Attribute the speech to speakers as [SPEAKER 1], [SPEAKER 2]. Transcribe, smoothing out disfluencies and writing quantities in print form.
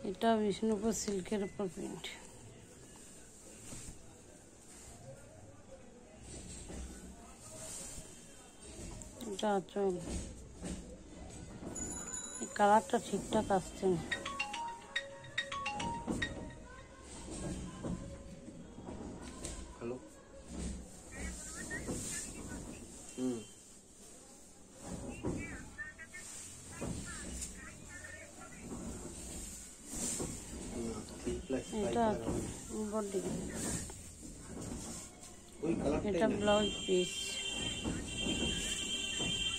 [SPEAKER 1] এটা বিষ্ণুপুর সিল্কের উপর প্রিন্ট। এটা আঁচল। এই কালারটা ঠিকঠাক আসছে না। এটা বডি, এটা ব্লাউজ পিস।